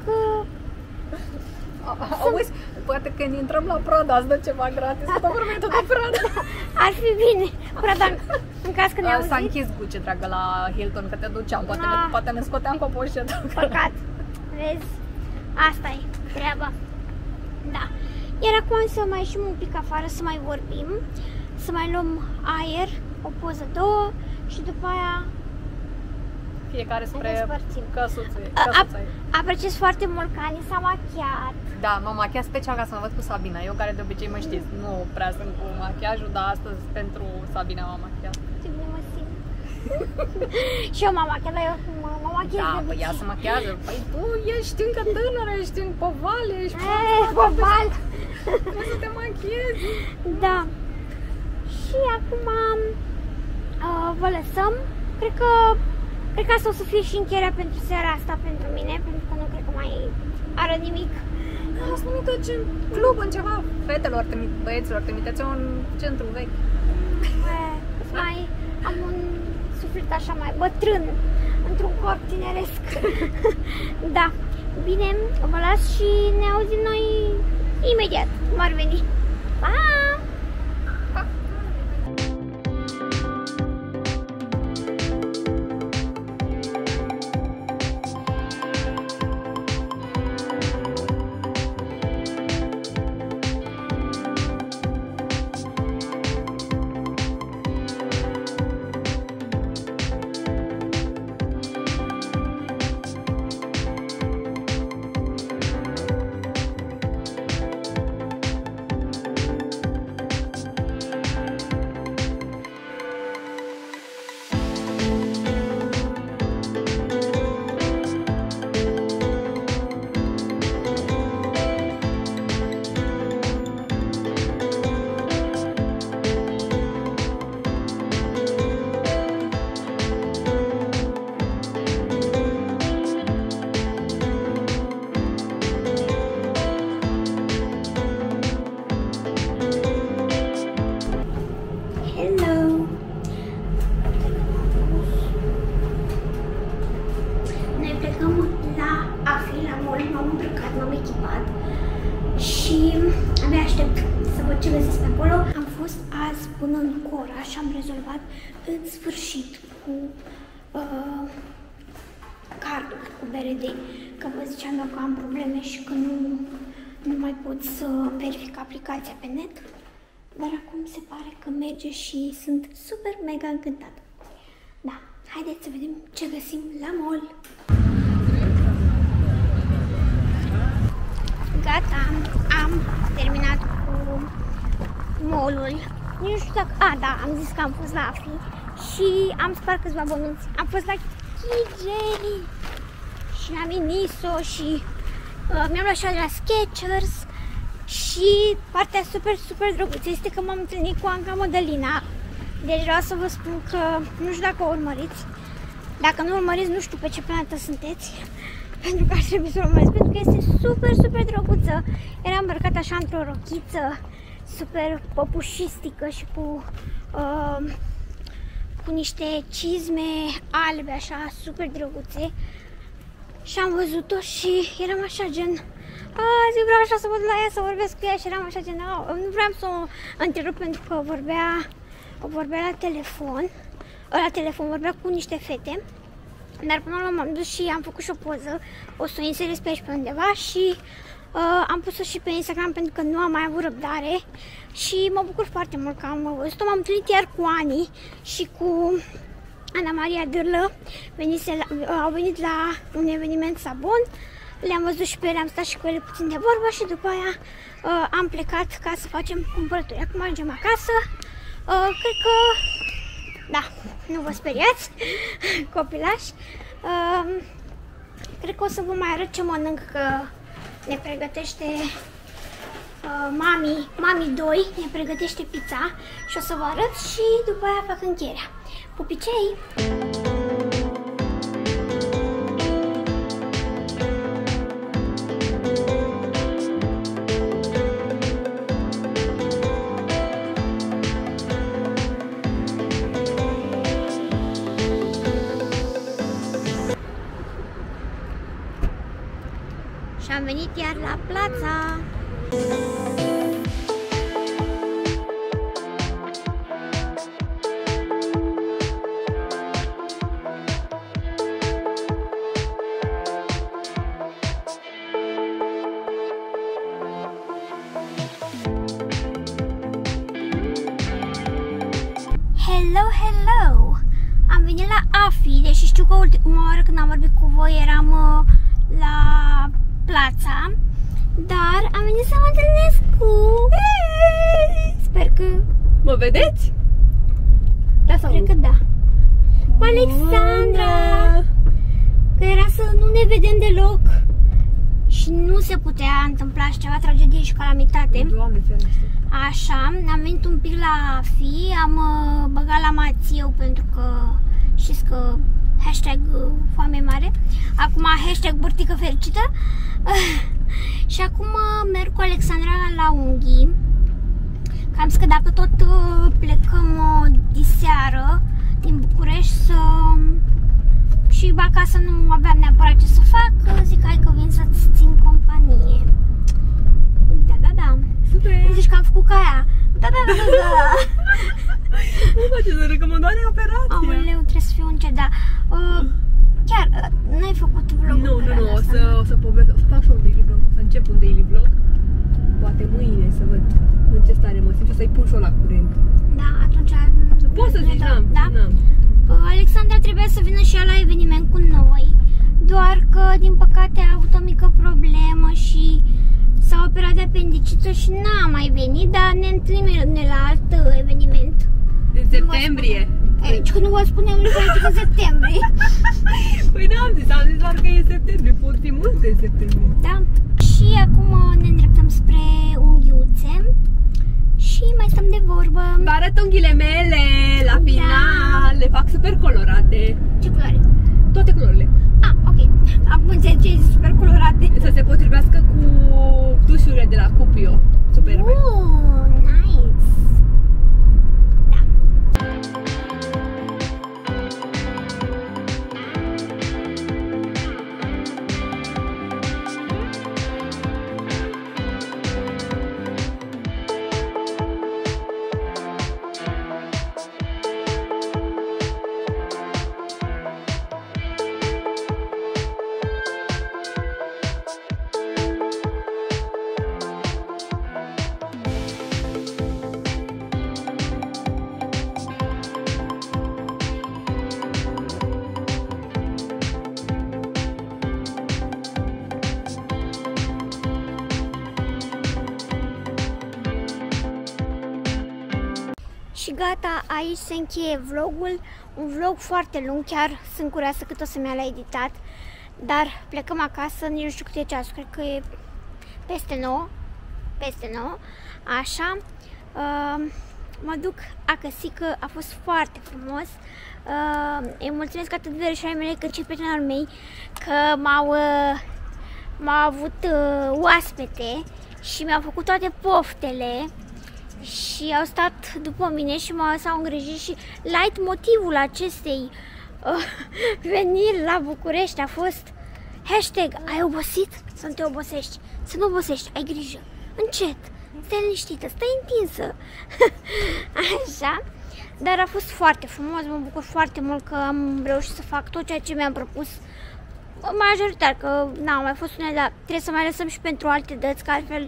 Auzi, poate când intrăm la Prada îți dă ceva gratis, că tot vorbim tot de Prada. Ar fi bine. Prada, în caz că ne-ai auzit. S-a închis Gucci, dragă, la Hilton, că te duceam, poate, ne, poate ne scoteam cu o poșetă. Păcat. Vezi? Asta e treaba. Da. Iar acum să mai ieșim un pic afară, să mai vorbim, să mai luăm aer, o poză, două și după aia fiecare spre căsuța ei. Apreciez foarte mult că Ani s-a machiat. Da, m-am machiat special ca să mă văd cu Sabina. Eu care de obicei mă știți, nu prea sunt cu machiajul, dar astăzi pentru Sabina m-am machiat. Ce bine mă simt. Și eu m-am machiat, dar eu mă machiez da, de păi ea se machiază. Păi tu ești încă tânără, ești în poval, ești... Eee, poval! Trebuie să te machiezi. Da. Și acum uh, vă lăsăm. Cred că, cred că asta o să fie și încheierea pentru seara asta pentru mine, pentru că nu cred că mai are nimic. Am spus că ce club, în ceva fetelor, trimit, băieților, trimiteți-o în centru vechi. Mai am un suflet așa mai bătrân, într-un corp tineresc. Da, bine, vă las și ne auzim noi imediat, cum ar veni. Pa! Și am rezolvat în sfârșit cu uh, cardul, cu B R D, că vă ziceam eu că am probleme și că nu, nu mai pot să verific aplicația pe net, dar acum se pare că merge și sunt super mega încântată. Da, haideți să vedem ce găsim la mall. Gata, am terminat cu mall-ul. Nu știu dacă... A, da, am zis că am fost la Afi și am spart câțiva bănuți. Am fost la Kijeli și la Miniso și uh, mi-am luat și de la Skechers și partea super, super drăguță este că m-am întâlnit cu Anca Modelina. Deci vreau să vă spun că nu știu dacă o urmăriți. Dacă nu urmăriți, nu știu pe ce planetă sunteți, pentru că ar trebui să o urmăriți, pentru că este super, super drăguță. Era îmbrăcată așa într-o rochiță super păpușistică și cu, uh, cu niște cizme albe, așa, super drăguțe. Și am văzut-o și eram așa gen, azi vreau așa să văd la ea, să vorbesc cu ea și eram așa gen, nu vreau să o întrerup pentru că vorbea, vorbea la telefon, la telefon vorbea cu niște fete. Dar până la urmă m-am dus și am făcut și o poză, o să o inserez pe aici pe undeva și Uh, am pus-o și pe Instagram pentru că nu am mai avut răbdare și mă bucur foarte mult că am văzut-o. M-am întâlnit iar cu Ani și cu Ana Maria Dârlă, venise la, uh, au venit la un eveniment Sabon, le-am văzut și pe ele, am stat și cu ele puțin de vorbă și după aia uh, am plecat ca să facem cumpărături. Acum mergem acasă, uh, cred că, da, nu vă speriați, copilași, uh, cred că o să vă mai arăt ce mănânc, că ne pregătește uh, mami, mami doi, ne pregătește pizza și o să vă arăt și după aia fac încheierea. Pupicei! Și am venit iar la Plața. Hello, hello! Am venit la Afi fi, deși știu că ultima oară când am vorbit cu voi eram uh, la Plața, dar am venit să mă întâlnesc cu... Sper că... Mă vedeți? Da sau Cred nu? că da. Cu Alexandra! Că era să nu ne vedem deloc și nu se putea întâmpla și ceva tragedie și calamitate. Doamne ferește. Așa, am venit un pic la fi, am uh, băgat la Mațieu pentru că știți că hashtag uh, foame mare. Acum hashtag burtică fericită. Și acum uh, merg cu Alexandra la unghii. Că am zis că dacă tot uh, plecăm uh, diseară din București să... Și acasă nu aveam neapărat ce să fac, zic hai că vin să-ți țin companie. Da, da, da. Super! Zici că am făcut ca aia. Da, da, da, da. Nu faceți de recomandare operație. Aoleu, trebuie să fiu încet, da. Uh, chiar, uh, n-ai făcut vlog? Nu, nu, nu, o să, o să povesc, o să fac și un daily vlog, o să încep un daily vlog. Poate mâine să văd în ce stare mă simt și o să-i pun și-o la curent. Da, atunci... Poți să zici, n-am, da? n-am. Uh, Alexandra trebuia să vină și ea la eveniment cu noi, doar că, din păcate, a avut o mică problemă și s-a operat de apendicită și n-a mai venit, dar ne întâlnim la alt eveniment. În septembrie. Aici că nu vă spunem că în septembrie. Păi n-am zis, am zis doar că e septembrie, pot fi multe în septembrie. Da. Și acum ne îndreptăm spre unghiuțe și mai stăm de vorbă. Vă arăt unghiile mele la final, da. Le fac super colorate. Ce culoare? Toate culorile. Ah, ok. Acum înțeleg ce e super colorate. Să se potrivească cu tușurile de la Cupio. Superbe. Oh, nice. Da. Și gata, aici se încheie vlogul, un vlog foarte lung, chiar sunt curioasă cât o să-mi ia la editat, dar plecăm acasă, nici nu știu cât e ceasul, cred că e peste nouă, peste nouă, așa, uh, mă duc acasă, a fost foarte frumos, uh, îi mulțumesc atât de verișoarele mele cât și prietenilor mei că m-au uh, m-au avut uh, oaspete și mi-au făcut toate poftele. Și au stat după mine și s-au îngrijit și light motivul acestei uh, veniri la București a fost hashtag ai obosit? Să nu te obosești, să nu obosești, ai grijă, încet, stai liniștită, stai întinsă. Așa, dar a fost foarte frumos, mă bucur foarte mult că am reușit să fac tot ceea ce mi-am propus. Majoritar, că n-au mai fost unele, dar trebuie să mai lăsăm și pentru alte dăți, că altfel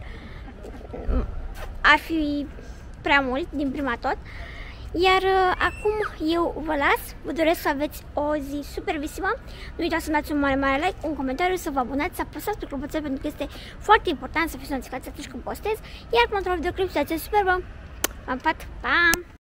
ar fi prea mult din prima tot. Iar uh, acum eu vă las, vă doresc să aveți o zi super visivă. Nu uitați să dați un mare, mare like, un comentariu, să vă abonați, să apăsați pe clopoțel pentru că este foarte important să fiți notificați atunci când postez. Iar pentru un videoclip, situație superbă. V-am pat, pa!